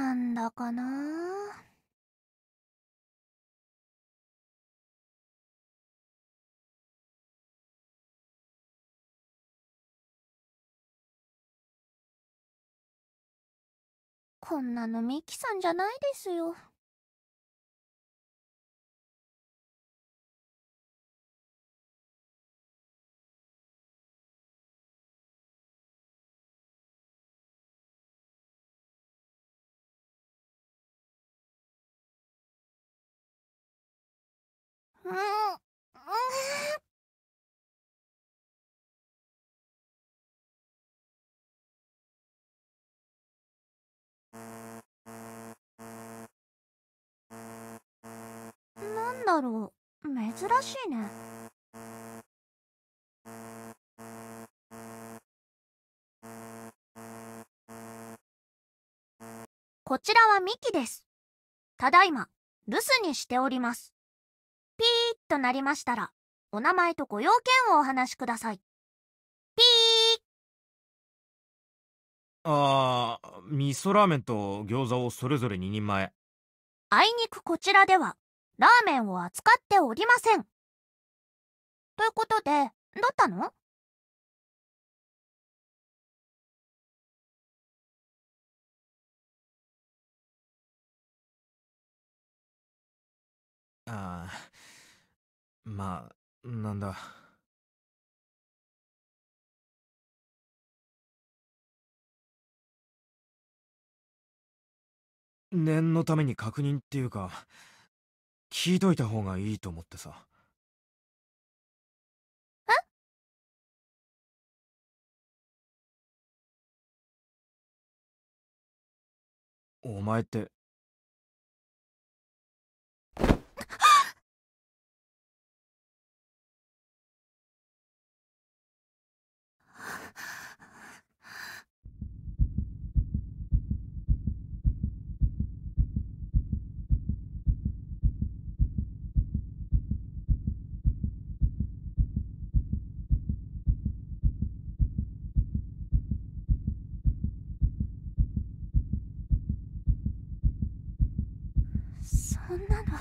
なんだかな。こんなのミキさんじゃないですよ。うん、なんだろう、珍しいね。こちらはミキです。ただいま留守にしております。ピーッとなりましたら、お名前とご用件をお話しください。ピ味噌ラーメンと餃子をそれぞれ2人前。 あいにくこちらではラーメンを扱っておりません。ということで、どうったの？ まあ、なんだ。念のために確認っていうか、聞いといた方がいいと思ってさ。 え？ お前って。 そんなの。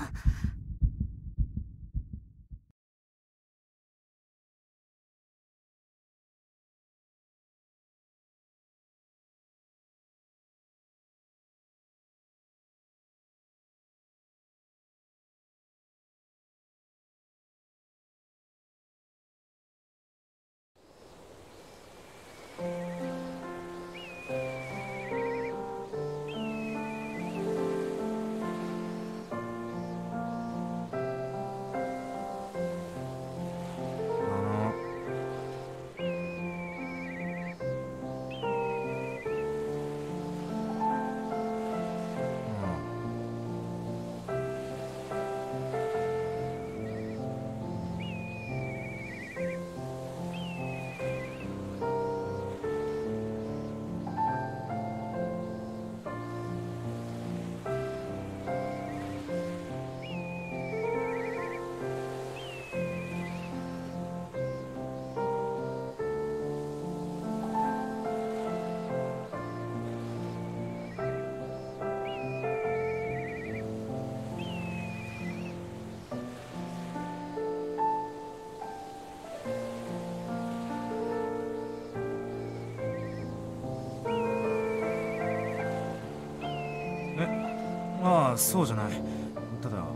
そうじゃない。ただ、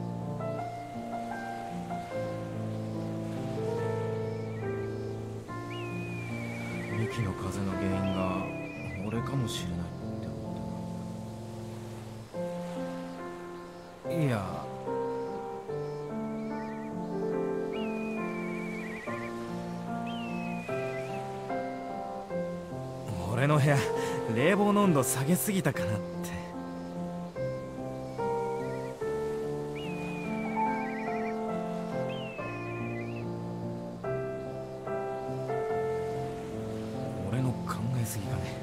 ミキの風邪の原因が俺かもしれないって思ってな。いや、俺の部屋冷房の温度下げすぎたかなって。俺の考えすぎかね。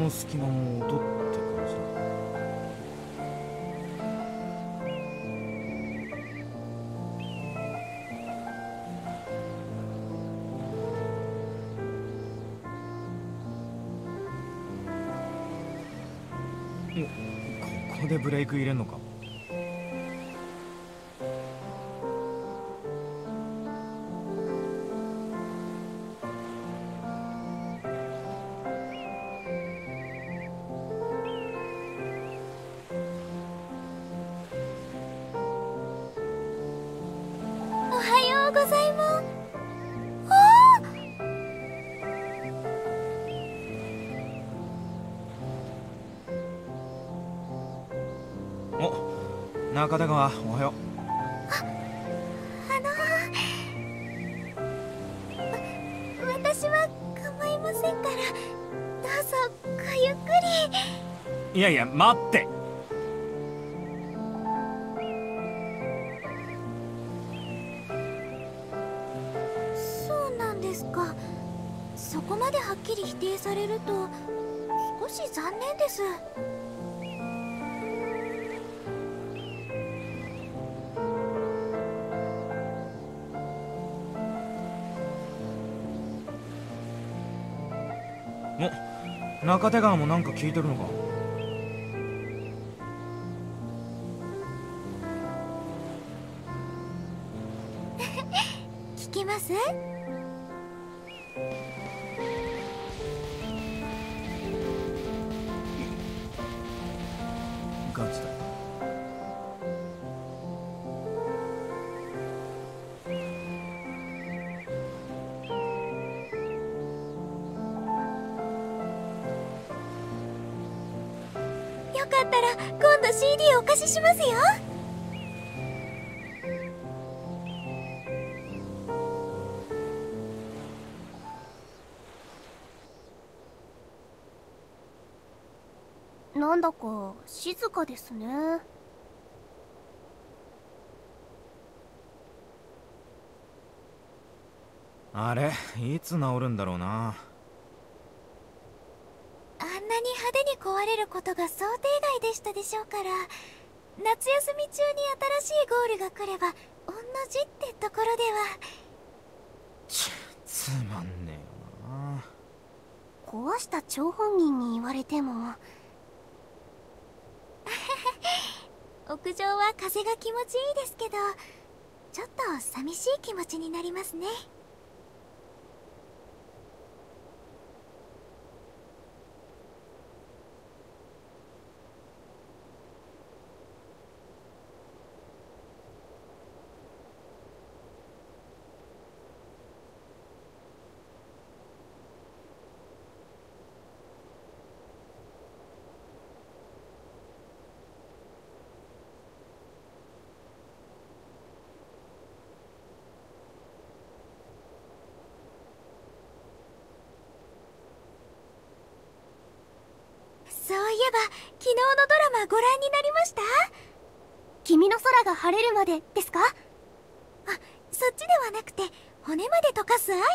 の隙間も音って感じだ。ここでブレイク入れんのか。 おはようございます。 お、中田川、おはよう。 私は構いませんから、どうぞごゆっくり。 いやいや、待って。 そうなんですか。そこまではっきり否定されると少し残念です。 お、中手川もなんか聞いてるのか。 聞きます？ ガチだ。 よかったら今度 CD お貸ししますよ。なんだか静かですね。 あれ、いつ治るんだろうな。 あんなに派手に壊れることが想定外でしたでしょうから、夏休み中に新しいゴールが来れば御の字ってところでは。 つまんねえよな。 壊した張本人に言われても屋上は風が気持ちいいですけど、ちょっと寂しい気持ちになりますね。そういえば昨日のドラマご覧になりました？君の空が晴れるまでですか？あ、そっちではなくて骨まで溶かす愛の方です。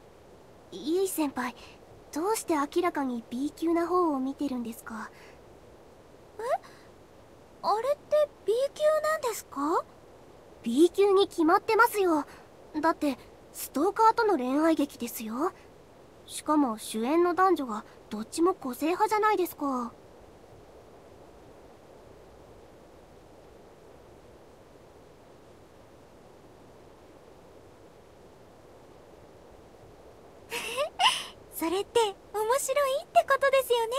ゆい先輩、どうして明らかに B 級な方を見てるんですか？あれって B 級なんですか？ B 級に決まってますよ。だってストーカーとの恋愛劇ですよ。しかも主演の男女がどっちも個性派じゃないですか。それって面白いってことですよね。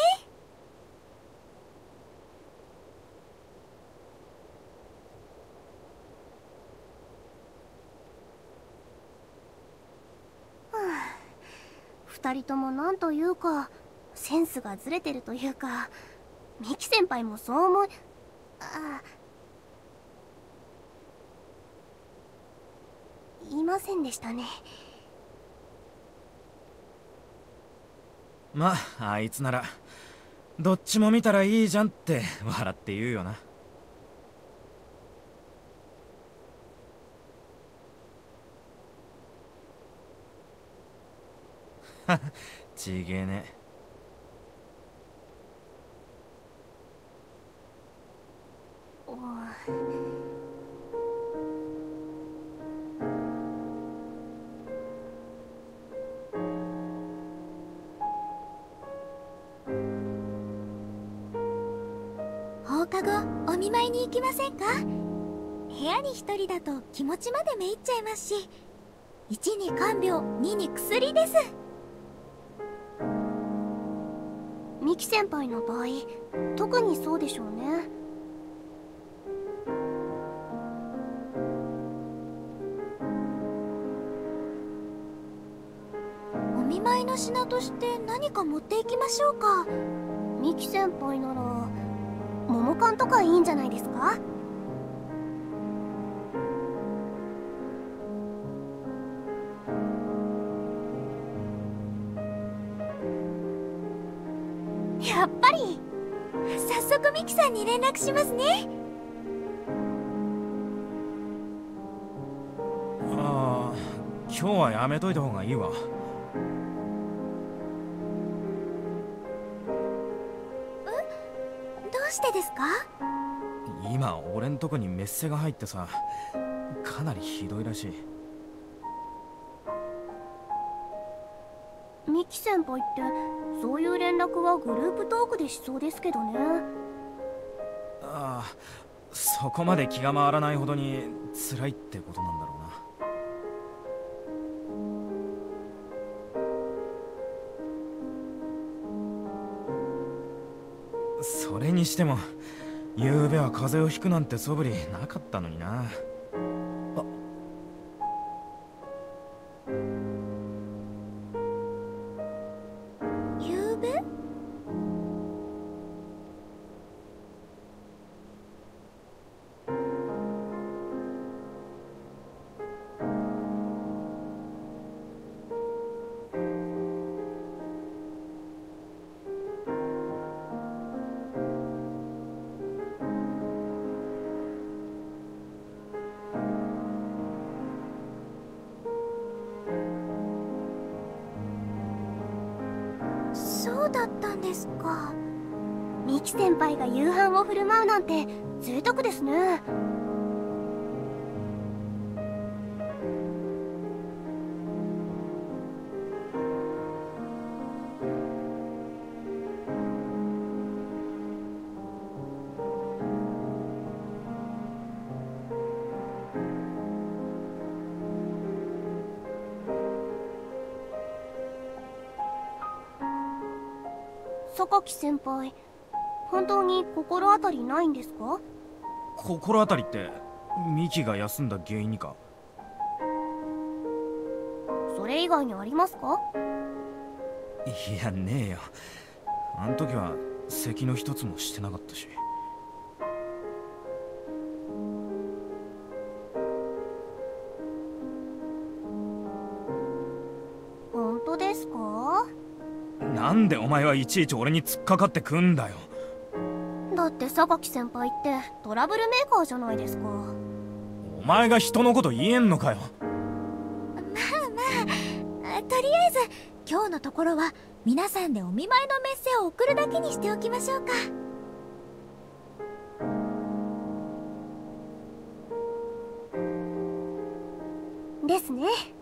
二人ともなんというかセンスがずれてるというか、ミキ先輩もそう思い、いませんでしたね。 まあ、あいつならどっちも見たらいいじゃんって笑って言うよな。ちげえね。 見舞いに行きませんか？部屋に一人だと気持ちまでめいっちゃいますし、1に看病、2に薬です。 ミキ先輩の場合、特にそうでしょうね。 お見舞いの品として何か持っていきましょうか。 ミキ先輩なら桃缶とかいいんじゃないですか？ やっぱり。早速ミキさんに連絡しますね。 ああ、今日はやめといた方がいいわ。 どうしてですか？ 今俺んとこにメッセが入ってさ、かなりひどいらしい。 ミキ先輩ってそういう連絡はグループトークでしそうですけどね。 ああ、そこまで気が回らないほどに辛いってことなんだろうな。それにしても昨べは風邪をひくなんて素振りなかったのにな。 ゆうべ？そうだったんですか。 ミキ先輩が夕飯を振る舞うなんて贅沢ですね。榊先輩、本当に心当たりないんですか？ 心当たりってミキが休んだ原因にか？ それ以外にありますか？ いや、ねえよ。あん時は咳の一つもしてなかったし。 本当ですか？ なんでお前はいちいち俺に突っかかってくんだよ。 だって榊先輩ってトラブルメーカーじゃないですか。 お前が人のこと言えんのかよ。 とりあえず今日のところは皆さんでお見舞いのメッセを送るだけにしておきましょうか。 ですね。